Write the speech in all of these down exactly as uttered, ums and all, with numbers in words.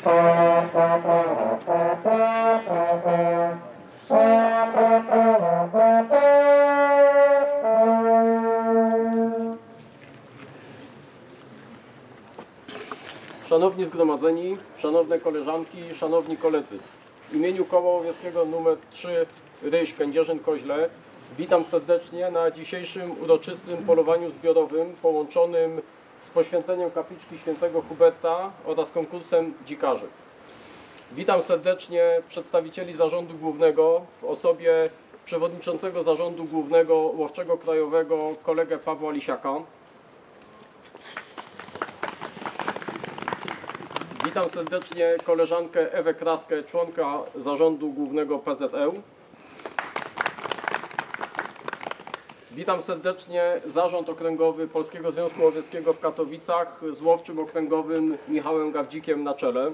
Szanowni zgromadzeni, szanowne koleżanki, szanowni koledzy, w imieniu Koła Łowieckiego numer trzy Ryś Kędzierzyn-Koźle witam serdecznie na dzisiejszym uroczystym polowaniu zbiorowym połączonym z poświęceniem kapliczki świętego Huberta oraz konkursem dzikarzy. Witam serdecznie przedstawicieli Zarządu Głównego w osobie przewodniczącego Zarządu Głównego Łowczego Krajowego kolegę Pawła Lisiaka. Witam serdecznie koleżankę Ewę Kraskę, członka Zarządu Głównego P Z E. Witam serdecznie Zarząd Okręgowy Polskiego Związku Łowieckiego w Katowicach z łowczym okręgowym Michałem Gawdzikiem na czele.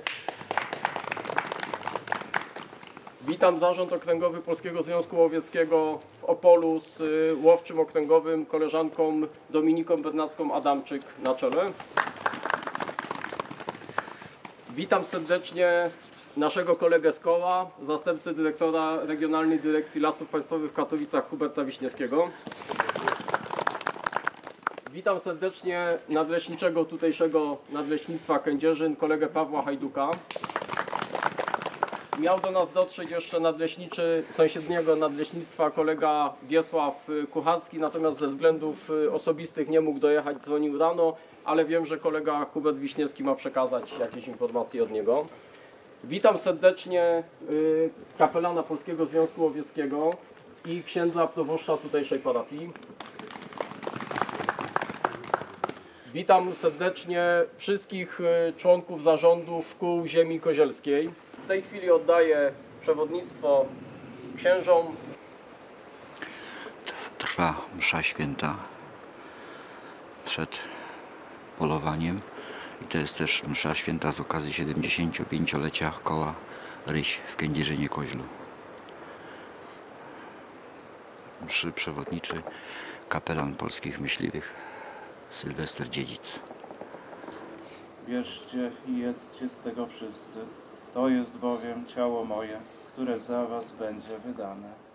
Witam Zarząd Okręgowy Polskiego Związku Łowieckiego w Opolu z łowczym okręgowym koleżanką Dominiką Bernacką-Adamczyk na czele. Witam serdecznie naszego kolegę z koła, zastępcę dyrektora Regionalnej Dyrekcji Lasów Państwowych w Katowicach Huberta Wiśniewskiego. Witam serdecznie nadleśniczego tutejszego Nadleśnictwa Kędzierzyn, kolegę Pawła Hajduka. Miał do nas dotrzeć jeszcze nadleśniczy sąsiedniego nadleśnictwa kolega Wiesław Kucharski, natomiast ze względów osobistych nie mógł dojechać, dzwonił rano, ale wiem, że kolega Hubert Wiśniewski ma przekazać jakieś informacje od niego. Witam serdecznie kapelana Polskiego Związku Łowieckiego i księdza proboszcza tutejszej parafii. Witam serdecznie wszystkich członków zarządów kół ziemi kozielskiej. W tej chwili oddaję przewodnictwo księżom. Trwa msza święta przed polowaniem i to jest też msza święta z okazji siedemdziesięciopięciolecia koła Ryś w Kędzierzynie-Koźlu. Mszy przewodniczy kapelan polskich myśliwych Sylwester Dziedzic. Bierzcie i jedzcie z tego wszyscy. To jest bowiem ciało moje, które za was będzie wydane.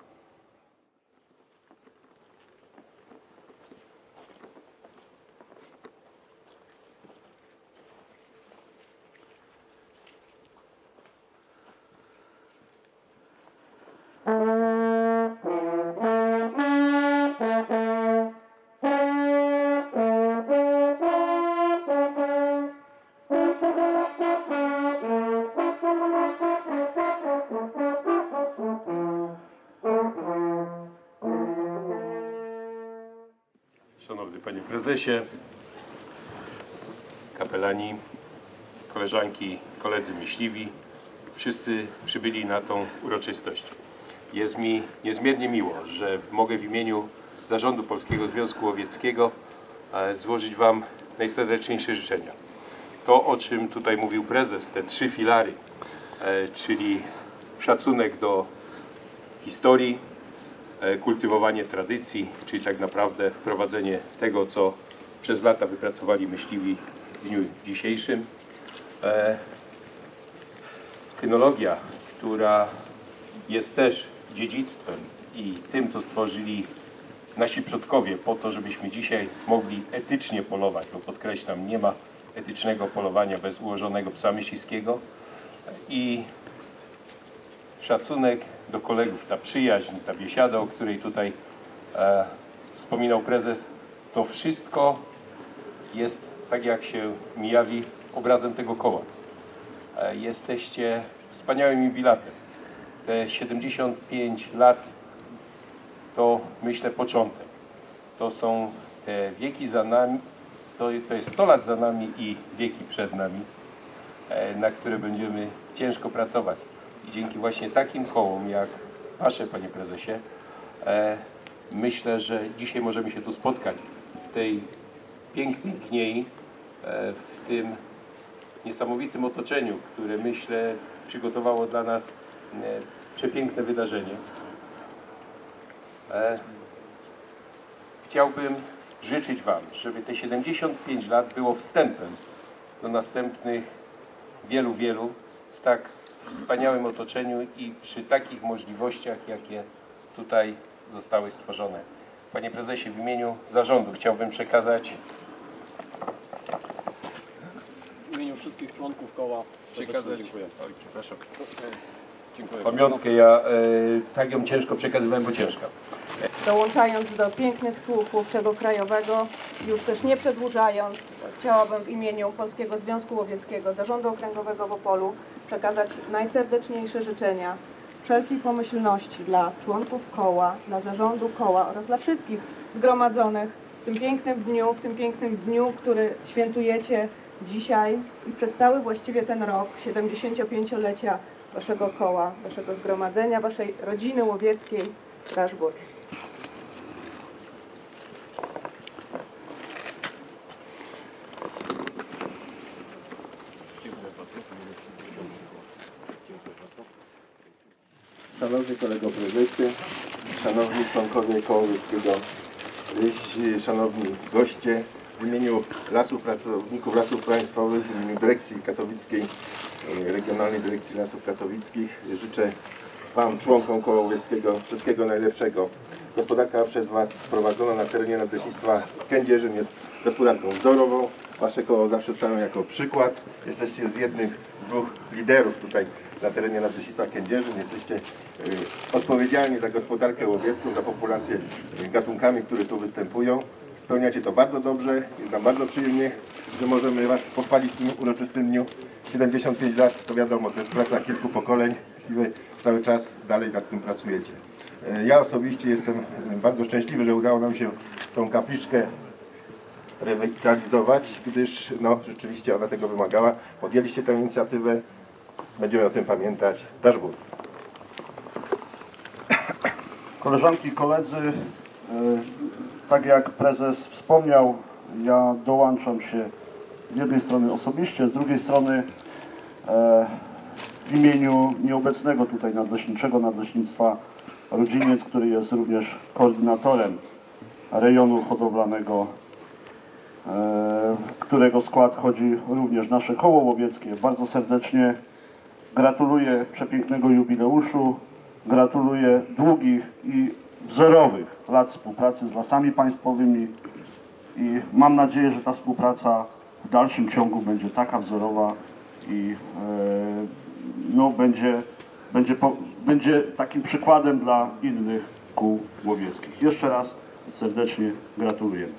Szanowny Panie Prezesie, kapelani, koleżanki, koledzy myśliwi, wszyscy przybyli na tą uroczystość. Jest mi niezmiernie miło, że mogę w imieniu Zarządu Polskiego Związku Łowieckiego złożyć Wam najserdeczniejsze życzenia. To, o czym tutaj mówił prezes, te trzy filary, czyli szacunek do historii, kultywowanie tradycji, czyli tak naprawdę wprowadzenie tego, co przez lata wypracowali myśliwi w dniu dzisiejszym. Kynologia, która jest też dziedzictwem i tym, co stworzyli nasi przodkowie po to, żebyśmy dzisiaj mogli etycznie polować, bo podkreślam, nie ma etycznego polowania bez ułożonego psa myśliwskiego, i szacunek do kolegów, ta przyjaźń, ta biesiada, o której tutaj e, wspominał prezes, to wszystko jest, tak jak się mi jawi, obrazem tego koła. E, jesteście wspaniałym jubilatem. Te siedemdziesiąt pięć lat to, myślę, początek. To są te wieki za nami, to, to jest sto lat za nami i wieki przed nami, e, na które będziemy ciężko pracować. I dzięki właśnie takim kołom jak Wasze, Panie Prezesie, e, myślę, że dzisiaj możemy się tu spotkać w tej pięknej gniei, e, w tym niesamowitym otoczeniu, które, myślę, przygotowało dla nas e, przepiękne wydarzenie. E, chciałbym życzyć Wam, żeby te siedemdziesiąt pięć lat było wstępem do następnych wielu, wielu w tak wspaniałym otoczeniu i przy takich możliwościach, jakie tutaj zostały stworzone. Panie prezesie, w imieniu zarządu chciałbym przekazać W imieniu wszystkich członków koła Przekazać- dziękuję. Oj, przepraszam. Dziękuję. Pamiątkę, ja e, tak ją ciężko przekazywałem, bo ciężka. Dołączając do pięknych słów łowczego krajowego, już też nie przedłużając, chciałabym w imieniu Polskiego Związku Łowieckiego Zarządu Okręgowego w Opolu przekazać najserdeczniejsze życzenia wszelkiej pomyślności dla członków koła, dla zarządu koła oraz dla wszystkich zgromadzonych w tym pięknym dniu, w tym pięknym dniu, który świętujecie dzisiaj i przez cały właściwie ten rok, siedemdziesięciopięciolecia waszego koła, waszego zgromadzenia, waszej rodziny łowieckiej Daszbór. Szanowny kolego prezesie, szanowni członkowie Koła Łowieckiego Ryś, szanowni goście, w imieniu Lasów Pracowników Lasów Państwowych, w imieniu Dyrekcji Katowickiej, Regionalnej Dyrekcji Lasów Katowickich życzę Wam, członkom Koła Łowieckiego, wszystkiego najlepszego. Gospodarka przez Was prowadzona na terenie Nadleśnictwa Kędzierzyn jest gospodarką wzorową. Wasze koło zawsze staną jako przykład. Jesteście z jednych z dwóch liderów tutaj na terenie Nadleśnictwa Kędzierzyn. Jesteście y, odpowiedzialni za gospodarkę łowiecką, za populację y, gatunkami, które tu występują. Spełniacie to bardzo dobrze. Jest nam bardzo przyjemnie, że możemy Was pochwalić w tym uroczystym dniu. siedemdziesiąt pięć lat, to wiadomo, to jest praca kilku pokoleń i Wy cały czas dalej nad tym pracujecie. Y, ja osobiście jestem bardzo szczęśliwy, że udało nam się tą kapliczkę rewitalizować, gdyż no, rzeczywiście ona tego wymagała. Podjęliście tę inicjatywę, będziemy o tym pamiętać. Daszbór. Koleżanki i koledzy, e, tak jak prezes wspomniał, ja dołączam się z jednej strony osobiście, z drugiej strony e, w imieniu nieobecnego tutaj nadleśniczego Nadleśnictwa Rudzieniec, który jest również koordynatorem rejonu hodowlanego, w którego skład wchodzi również nasze koło łowieckie. Bardzo serdecznie gratuluję przepięknego jubileuszu, gratuluję długich i wzorowych lat współpracy z Lasami Państwowymi i mam nadzieję, że ta współpraca w dalszym ciągu będzie taka wzorowa i e, no, będzie, będzie, po, będzie takim przykładem dla innych kół łowieckich. Jeszcze raz serdecznie gratulujemy.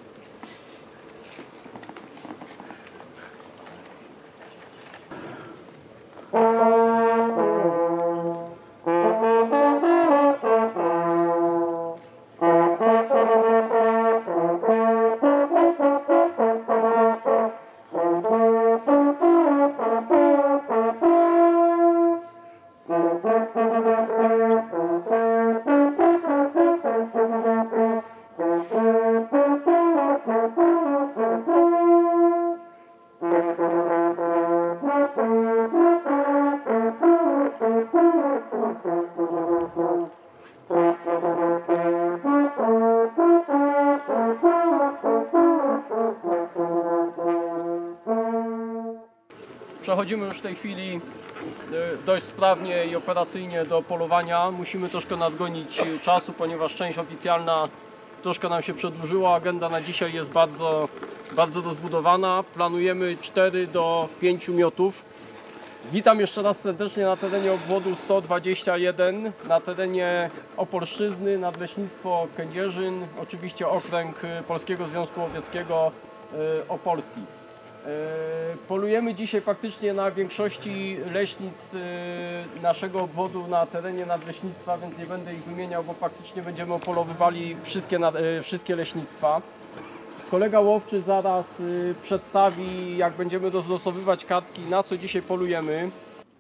Przechodzimy już w tej chwili y, dość sprawnie i operacyjnie do polowania. Musimy troszkę nadgonić czasu, ponieważ część oficjalna troszkę nam się przedłużyła. Agenda na dzisiaj jest bardzo, bardzo rozbudowana. Planujemy cztery do pięciu miotów. Witam jeszcze raz serdecznie na terenie obwodu sto dwadzieścia jeden, na terenie Opolszczyzny, Nadleśnictwo Kędzierzyn, oczywiście okręg Polskiego Związku Łowieckiego y, Opolski. Polujemy dzisiaj faktycznie na większości leśnictw naszego obwodu na terenie nadleśnictwa, więc nie będę ich wymieniał, bo faktycznie będziemy opolowywali wszystkie, wszystkie leśnictwa. Kolega łowczy zaraz przedstawi, jak będziemy rozlosowywać kartki, na co dzisiaj polujemy.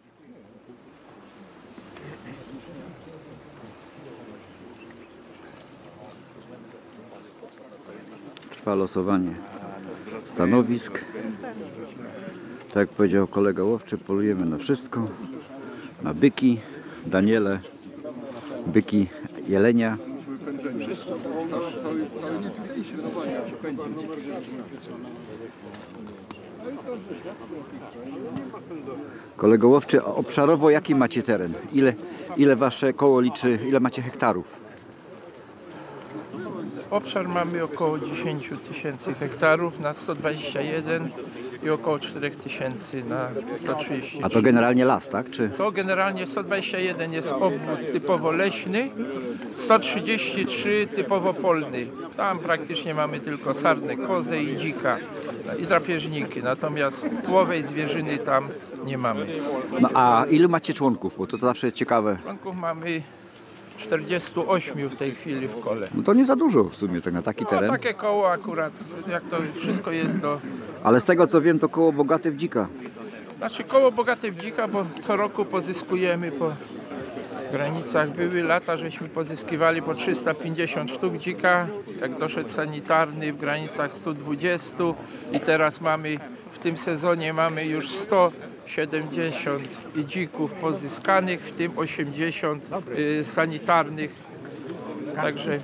Trwa losowanie stanowisk. Tak jak powiedział kolega łowczy, polujemy na wszystko. Na byki, daniele, byki jelenia. Kolego łowczy, obszarowo jaki macie teren? Ile, ile wasze koło liczy, ile macie hektarów? Obszar mamy około dziesięć tysięcy hektarów na sto dwadzieścia jeden i około cztery tysiące na sto trzydzieści. A to generalnie las, tak? Czy... To generalnie sto dwadzieścia jeden jest obwód typowo leśny, sto trzydzieści trzy typowo polny. Tam praktycznie mamy tylko sarnę, kozę i dzika i drapieżniki, natomiast łowej zwierzyny tam nie mamy. No a ilu macie członków? Bo to, to zawsze jest ciekawe. Członków mamy czterdziestu ośmiu w tej chwili w kole. No to nie za dużo w sumie tak na taki No, teren. takie koło akurat, jak to wszystko jest do... Ale z tego co wiem, to koło bogate w dzika. Znaczy koło bogate w dzika, bo co roku pozyskujemy po granicach. Były lata, żeśmy pozyskiwali po trzysta pięćdziesiąt sztuk dzika, jak doszedł sanitarny w granicach stu dwudziestu i teraz mamy, w tym sezonie mamy już sto siedemdziesiąt dzików pozyskanych, w tym osiemdziesiąt y, sanitarnych. Także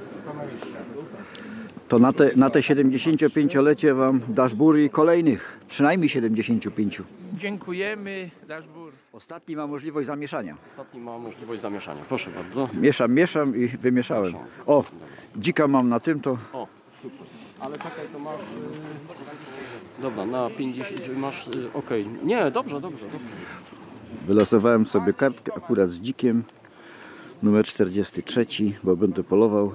To na te, na te siedemdziesięciopięciolecie wam daszbur i kolejnych, przynajmniej siedemdziesięciu pięciu. dziękujemy, Daszbur. Ostatni ma możliwość zamieszania. Ostatni ma możliwość zamieszania. Proszę bardzo. Mieszam, mieszam i wymieszałem. O, dzika mam na tym, to O, super. Ale czekaj, to masz... Yy... Dobra, na pięćdziesiąt masz... Yy, Okej. Nie, dobrze, dobrze, dobrze. wylosowałem sobie kartkę akurat z dzikiem. Numer czterdziesty trzeci, bo będę polował.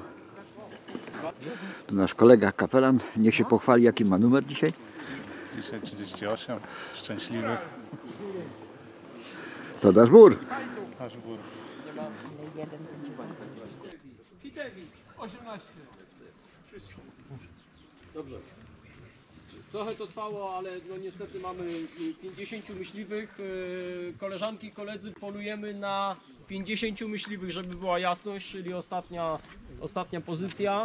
To nasz kolega kapelan. Niech się pochwali, jaki ma numer dzisiaj. Dzisiaj trzydzieści osiem, szczęśliwy. To daszbur. Daszbur. Dobrze. Trochę to trwało, ale no niestety mamy pięćdziesięciu myśliwych. Yy, Koleżanki i koledzy, polujemy na pięćdziesięciu myśliwych, żeby była jasność, czyli ostatnia, ostatnia pozycja.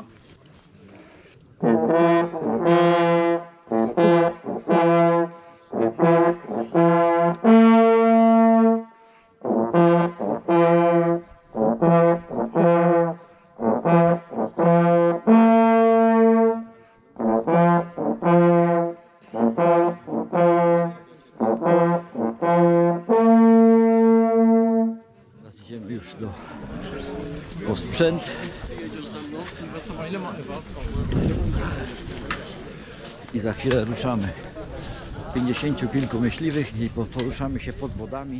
Teraz idziemy już do po sprzęt. I za chwilę ruszamy. Pięćdziesięciu kilku myśliwych i po- poruszamy się pod wodami.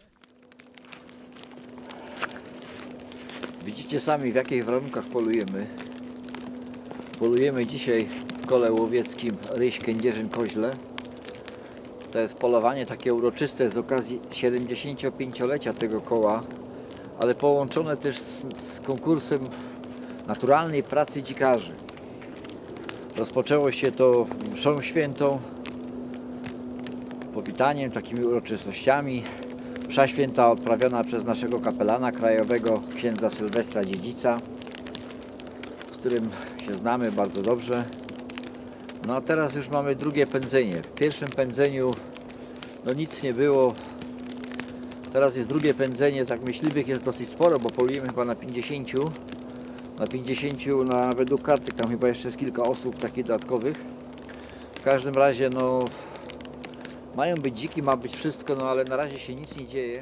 Widzicie sami, w jakich warunkach polujemy. Polujemy dzisiaj w kole łowieckim Ryś Kędzierzyn-Koźle. To jest polowanie takie uroczyste z okazji siedemdziesięciopięciolecia tego koła, ale połączone też z, z konkursem naturalnej pracy dzikarzy. Rozpoczęło się to mszą świętą, powitaniem, takimi uroczystościami. Msza święta odprawiona przez naszego kapelana krajowego, księdza Sylwestra Dziedzica, z którym się znamy bardzo dobrze. No a teraz już mamy drugie pędzenie. W pierwszym pędzeniu no nic nie było. Teraz jest drugie pędzenie, tak myśliwych jest dosyć sporo, bo polujemy chyba na pięćdziesięciu. Na pięćdziesięciu, na według kartek tam chyba jeszcze jest kilka osób takich dodatkowych. W każdym razie no mają być dziki, ma być wszystko, no ale na razie się nic nie dzieje.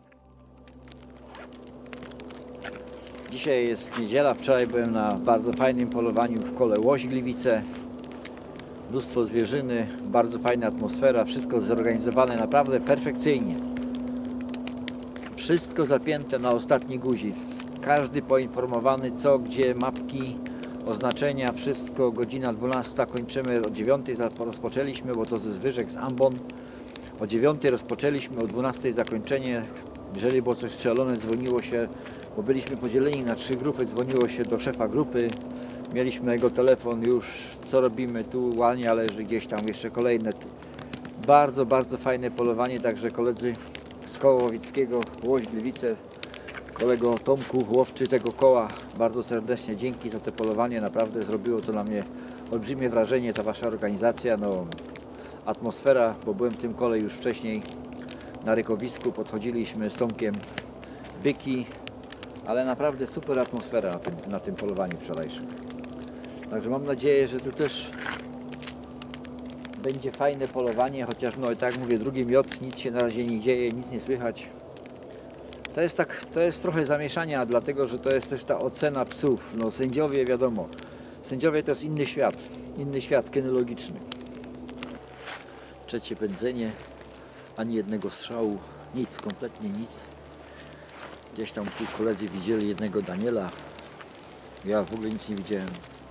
Dzisiaj jest niedziela, wczoraj byłem na bardzo fajnym polowaniu w kole Łoś-Gliwice. Mnóstwo zwierzyny, bardzo fajna atmosfera, wszystko zorganizowane naprawdę perfekcyjnie. Wszystko zapięte na ostatni guzik. Każdy poinformowany co, gdzie, mapki, oznaczenia, wszystko. Godzina dwunasta, kończymy, o dziewiątej rozpoczęliśmy, bo to ze Zwyżek, z Ambon. O dziewiątej rozpoczęliśmy, o dwunastej zakończenie. Jeżeli było coś strzelone, dzwoniło się, bo byliśmy podzieleni na trzy grupy, dzwoniło się do szefa grupy. Mieliśmy jego telefon już, co robimy, tu łania leży, gdzieś tam jeszcze kolejne. Bardzo, bardzo fajne polowanie, także koledzy z koła łowieckiego Łoś-Gliwice, kolego Tomku, łowczy tego koła, bardzo serdecznie dzięki za te polowanie, naprawdę zrobiło to na mnie olbrzymie wrażenie, ta wasza organizacja, no atmosfera, bo byłem w tym kole już wcześniej na rykowisku, podchodziliśmy z Tomkiem byki, ale naprawdę super atmosfera na tym, na tym polowaniu wczorajszym. Także mam nadzieję, że tu też będzie fajne polowanie, chociaż no i tak jak mówię, drugi miot, nic się na razie nie dzieje, nic nie słychać. To jest tak, to jest trochę zamieszania, dlatego że to jest też ta ocena psów. No sędziowie wiadomo, sędziowie to jest inny świat, inny świat kynologiczny. Trzecie pędzenie, ani jednego strzału, nic, kompletnie nic. Gdzieś tam tu koledzy widzieli jednego Daniela, ja w ogóle nic nie widziałem.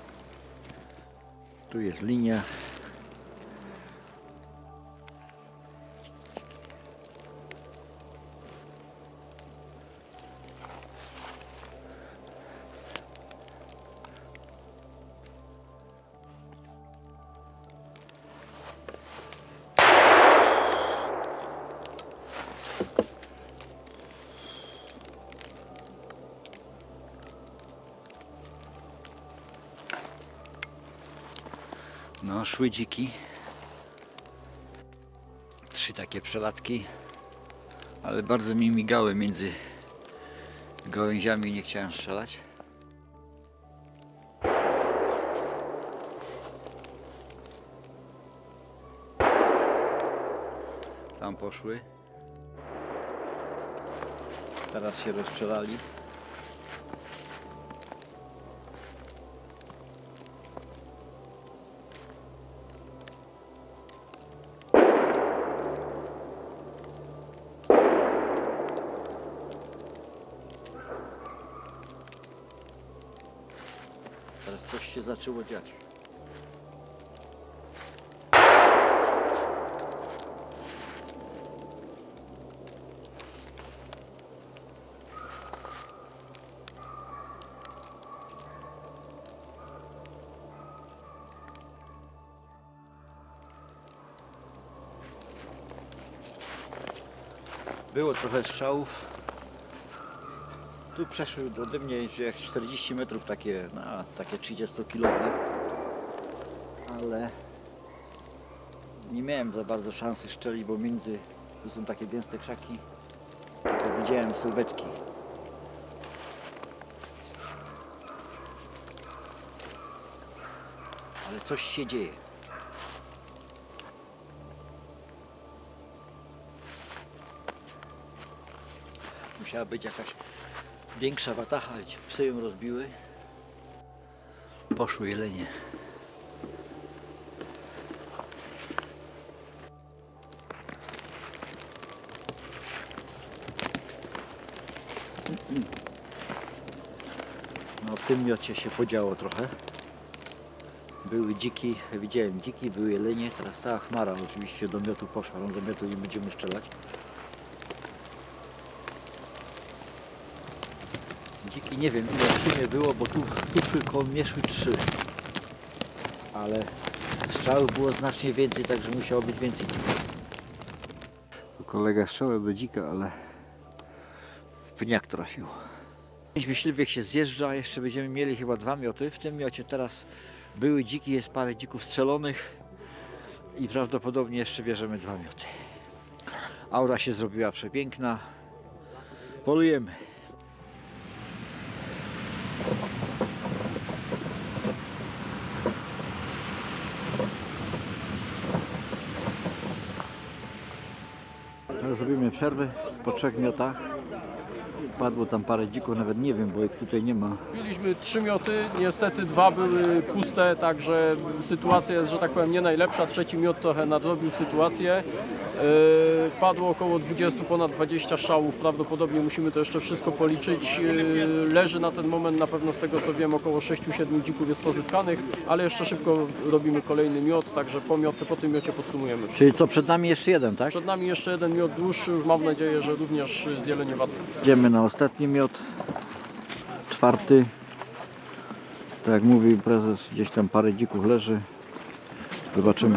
Tu jest linia. No, szły dziki. Trzy takie przelatki, ale bardzo mi migały między gałęziami i nie chciałem strzelać. Tam poszły. Teraz się rozstrzelali. Teraz coś się zaczęło dziać. Było trochę strzałów. Tu przeszły ode mnie jak czterdzieści metrów, takie, no, takie trzydziestokilowe, ale nie miałem za bardzo szansy strzelić, bo między, tu są takie gęste krzaki, to widziałem sylwetki. Ale coś się dzieje. Musiała być jakaś większa watacha, ale psy ją rozbiły. Poszły jelenie. No w tym miocie się podziało trochę. Były dziki, widziałem dziki, były jelenie, teraz cała chmara oczywiście do miotu poszła, no do miotu nie będziemy strzelać. Dziki nie wiem ile w sumie było, bo tu, tu koło mnie szły trzy. Ale strzałów było znacznie więcej, także musiało być więcej dzików. Kolega strzelał do dzika, ale w pniak trafił. Pięć myśliwych się zjeżdża, jeszcze będziemy mieli chyba dwa mioty. W tym miocie teraz były dziki, jest parę dzików strzelonych i prawdopodobnie jeszcze bierzemy dwa mioty. Aura się zrobiła przepiękna. Polujemy. Zrobimy przerwę po trzech miotach. Padło tam parę dzików, nawet nie wiem, bo ich tutaj nie ma. Mieliśmy trzy mioty, niestety dwa były puste, także sytuacja jest, że tak powiem, nie najlepsza. Trzeci miot trochę nadrobił sytuację. Yy, padło około dwudziestu, ponad dwudziestu strzałów, prawdopodobnie musimy to jeszcze wszystko policzyć. Yy, leży na ten moment, na pewno z tego co wiem, około sześciu siedmiu dzików jest pozyskanych, ale jeszcze szybko robimy kolejny miot, także po, mioty, po tym miocie podsumujemy. Czyli co, przed nami jeszcze jeden, tak? Przed nami jeszcze jeden miot dłuższy, już mam nadzieję, że również z jeleniowatym. Idziemy na ostatni miot, czwarty. Tak jak mówił prezes, gdzieś tam parę dzików leży. Zobaczymy.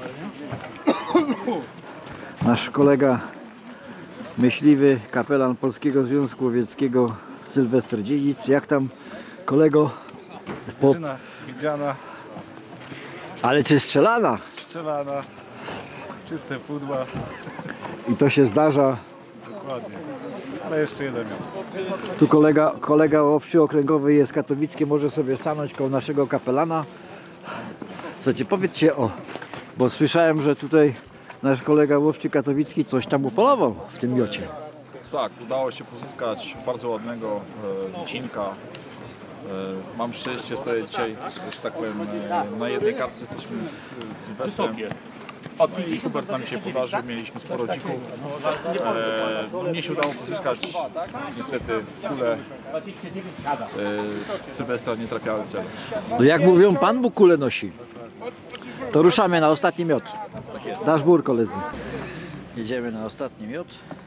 Nasz kolega myśliwy, kapelan Polskiego Związku Łowieckiego Sylwester Dziedzic. Jak tam, kolego? Po... Widziana, Ale czy strzelana? strzelana, czyste pudła, I to się zdarza. dokładnie. Ale jeszcze jeden miał. Tu kolega, kolega łowczy okręgowy jest katowicki, może sobie stanąć koło naszego kapelana. Słuchajcie, powiedzcie o Bo słyszałem, że tutaj nasz kolega Łowczy Katowicki coś tam upolował w tym miocie. Tak, udało się pozyskać bardzo ładnego e, licinka. E, mam szczęście, stoję dzisiaj, że tak powiem, e, na jednej kartce jesteśmy z, z Sylwestrem. No i Hubert nam się podarzył, mieliśmy sporo dzików. E, mnie się udało pozyskać, niestety kule e, z Sylwestra nie trafiały celu. No jak mówią, Pan Bóg kulę nosi. To ruszamy na ostatni miot. Dasz bór, koledzy. Jedziemy na ostatni miot.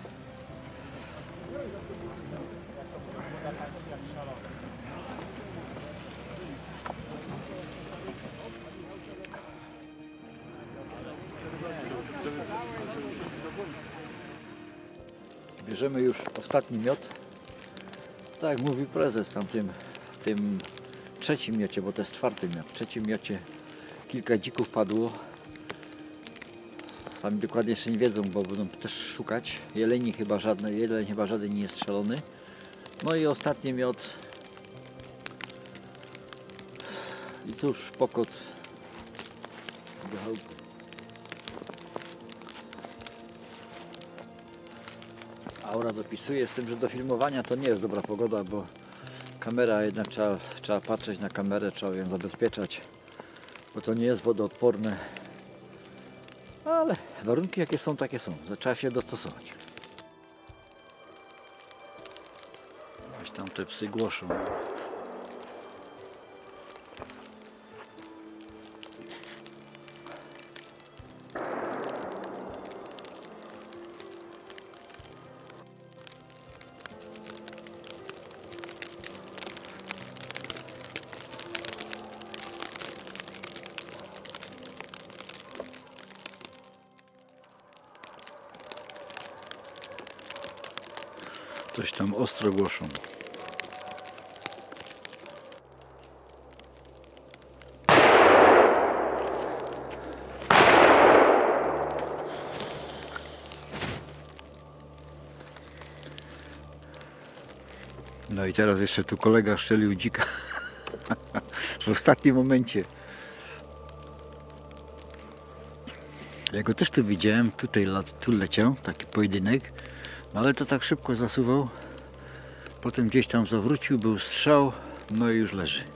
Bierzemy już ostatni miot. Tak jak mówił prezes tam w tym, w tym trzecim miocie, bo to jest czwarty miot. W trzecim miocie kilka dzików padło. Sami dokładnie jeszcze nie wiedzą, bo będą też szukać. Jeleni chyba żadne, jeleń chyba żaden nie jest strzelony. No i ostatni miot. I cóż, pokot. Aura dopisuje, z tym, że do filmowania to nie jest dobra pogoda, bo kamera jednak trzeba, trzeba patrzeć na kamerę, trzeba ją zabezpieczać, bo to nie jest wodoodporne. Ale warunki jakie są, takie są. Trzeba się dostosować. Aż tam te psy głoszą. Coś tam ostro głoszą. No i teraz jeszcze tu kolega strzelił dzika w ostatnim momencie. Ja go też tu widziałem, tutaj tu leciał taki pojedynek. No ale to tak szybko zasuwał, potem gdzieś tam zawrócił, był strzał, no i już leży.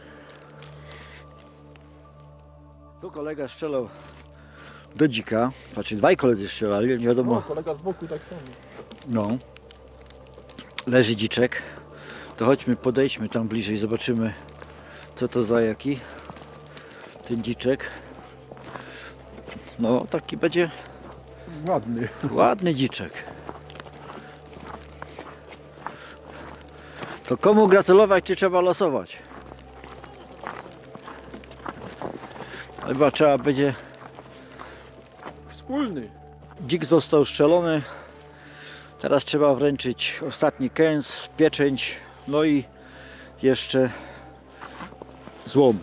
Tu kolega strzelał do dzika, znaczy dwaj koledzy strzelali, nie wiadomo. No, kolega z boku tak samo. No, leży dziczek, to chodźmy, podejdźmy tam bliżej, zobaczymy co to za jaki ten dziczek. No taki będzie Ładny. ładny dziczek. To komu gratulować, czy trzeba losować? Chyba trzeba będzie... Wspólny. Dzik został strzelony. Teraz trzeba wręczyć ostatni kęs, pieczęć, no i jeszcze złom.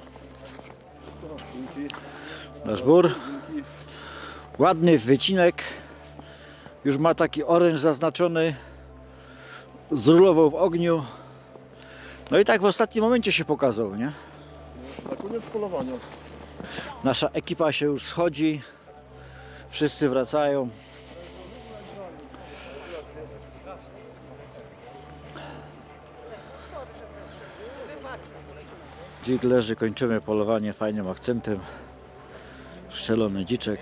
Nasz bór. Ładny wycinek. Już ma taki oręż zaznaczony. Zrulował w ogniu. No i tak w ostatnim momencie się pokazał, nie? Na koniec polowania. Nasza ekipa się już schodzi. Wszyscy wracają. Dzik leży, kończymy polowanie fajnym akcentem. Strzelony dziczek.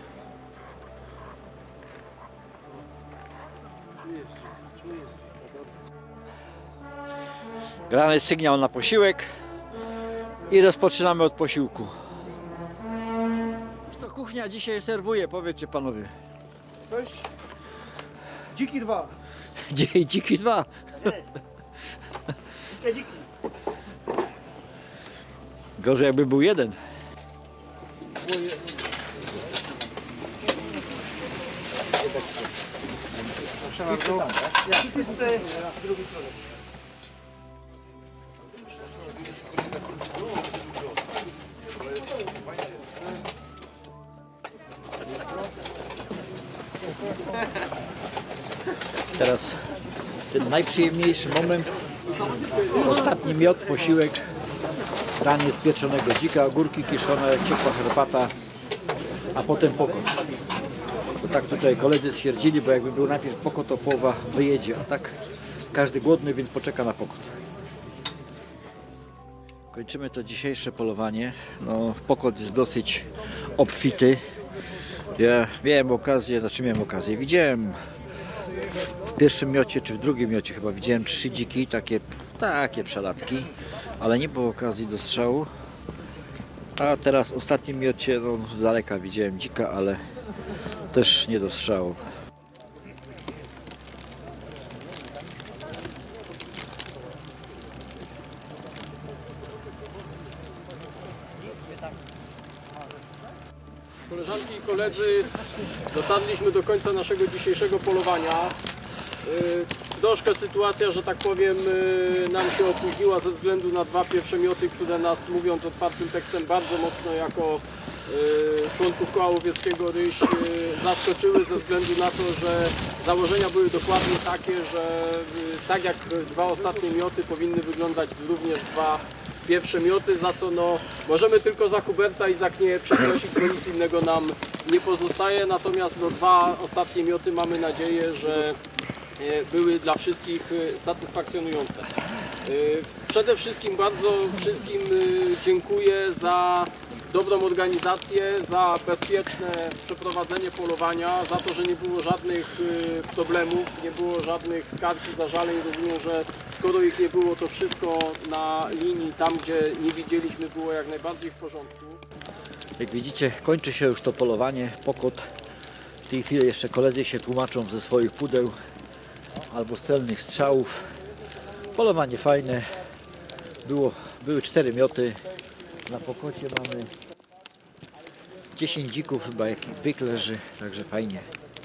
Grany sygnał na posiłek i rozpoczynamy od posiłku. Już to kuchnia dzisiaj serwuje, powiedzcie panowie. Coś? Dziki dwa. Dzi- Dziki dwa. Dzikie dziki. Gorzej jakby był jeden. Proszę bardzo. Ja z drugiej strony. Teraz ten najprzyjemniejszy moment. Ostatni miod, posiłek. Danie z pieczonego dzika, ogórki kiszone, ciepła herbata. a potem pokot. To tak tutaj koledzy stwierdzili, bo jakby był najpierw pokot, to połowa wyjedzie, a tak każdy głodny, więc poczeka na pokot. Kończymy to dzisiejsze polowanie. No, pokot jest dosyć obfity. Ja miałem okazję, znaczy miałem okazję, widziałem w, w pierwszym miocie, czy w drugim miocie chyba widziałem trzy dziki, takie, takie przelatki, ale nie było okazji do strzału. A teraz w ostatnim miocie, no, z daleka widziałem dzika, ale też nie do strzału. Koleżanki i koledzy, dotarliśmy do końca naszego dzisiejszego polowania. Yy, troszkę sytuacja, że tak powiem, yy, nam się opóźniła ze względu na dwa pierwsze mioty, które nas, mówiąc otwartym tekstem, bardzo mocno jako yy, członków koła łowieckiego Ryś yy, zaskoczyły ze względu na to, że założenia były dokładnie takie, że yy, tak jak dwa ostatnie mioty powinny wyglądać również dwa pierwsze mioty, za co no, możemy tylko za Huberta i za Knie przeprosić, bo nic innego nam nie pozostaje. Natomiast no, dwa ostatnie mioty mamy nadzieję, że e, były dla wszystkich e, satysfakcjonujące. E, przede wszystkim bardzo wszystkim e, dziękuję za dobrą organizację, za bezpieczne przeprowadzenie polowania, za to, że nie było żadnych e, problemów, nie było żadnych skarg i zażaleń. Rozumiem, że skoro ich nie było, to wszystko na linii, tam gdzie nie widzieliśmy, było jak najbardziej w porządku. Jak widzicie, kończy się już to polowanie, pokot. W tej chwili jeszcze koledzy się tłumaczą ze swoich pudeł albo z celnych strzałów. Polowanie fajne. Było, były cztery mioty. Na pokocie mamy dziesięć dzików, chyba jak byk leży, także fajnie.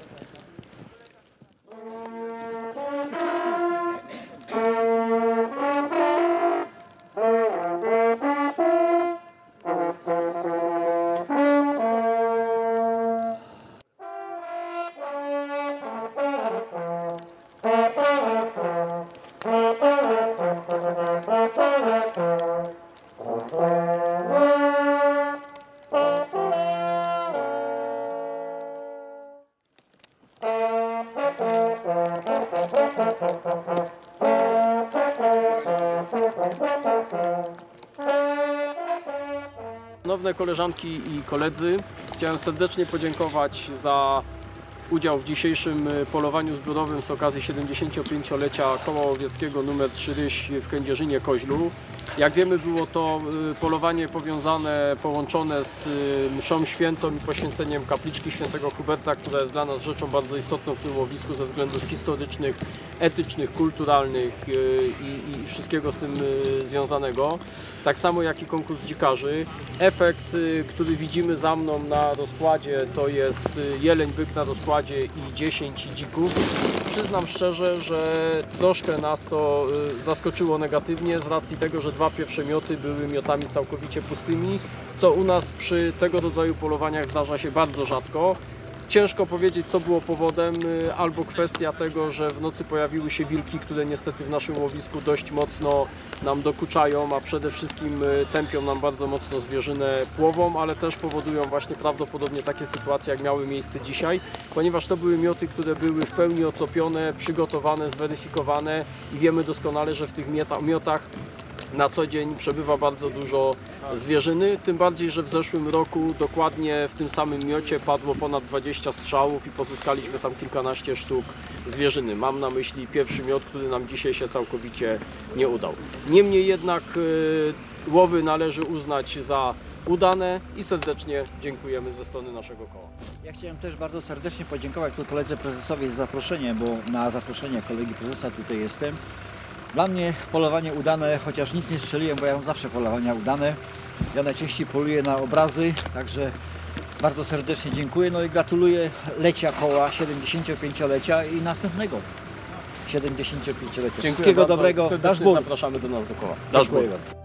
Szanowne koleżanki i koledzy, chciałem serdecznie podziękować za udział w dzisiejszym polowaniu zbiorowym z okazji siedemdziesięciopięciolecia Koła Łowieckiego numer trzy Ryś w Kędzierzynie-Koźlu. Jak wiemy, było to polowanie powiązane, połączone z mszą świętą i poświęceniem kapliczki świętego Huberta, która jest dla nas rzeczą bardzo istotną w tym łowisku ze względów historycznych, etycznych, kulturalnych i, i wszystkiego z tym związanego. Tak samo jak i konkurs dzikarzy. Efekt, który widzimy za mną na rozkładzie, to jest jeleń, byk na rozkładzie i dziesięć dzików. Przyznam szczerze, że troszkę nas to zaskoczyło negatywnie z racji tego, że dwa pierwsze mioty były miotami całkowicie pustymi, co u nas przy tego rodzaju polowaniach zdarza się bardzo rzadko. Ciężko powiedzieć, co było powodem, albo kwestia tego, że w nocy pojawiły się wilki, które niestety w naszym łowisku dość mocno nam dokuczają, a przede wszystkim tępią nam bardzo mocno zwierzynę płową, ale też powodują właśnie prawdopodobnie takie sytuacje, jak miały miejsce dzisiaj, ponieważ to były mioty, które były w pełni otopione, przygotowane, zweryfikowane i wiemy doskonale, że w tych miotach na co dzień przebywa bardzo dużo zwierzyny, tym bardziej, że w zeszłym roku dokładnie w tym samym miocie padło ponad dwadzieścia strzałów i pozyskaliśmy tam kilkanaście sztuk zwierzyny. Mam na myśli pierwszy miot, który nam dzisiaj się całkowicie nie udał. Niemniej jednak yy, łowy należy uznać za udane i serdecznie dziękujemy ze strony naszego koła. Ja chciałem też bardzo serdecznie podziękować tu koledze prezesowi za zaproszenie, bo na zaproszenie kolegi prezesa tutaj jestem. Dla mnie polowanie udane, chociaż nic nie strzeliłem, bo ja mam zawsze polowania udane. Ja najczęściej poluję na obrazy, także bardzo serdecznie dziękuję. No i gratuluję lecia koła, siedemdziesięciopięciolecia i następnego siedemdziesięciopięciolecia. Wszystkiego dobrego. Serdecznie zapraszamy do nas do koła. Dziękuję bardzo.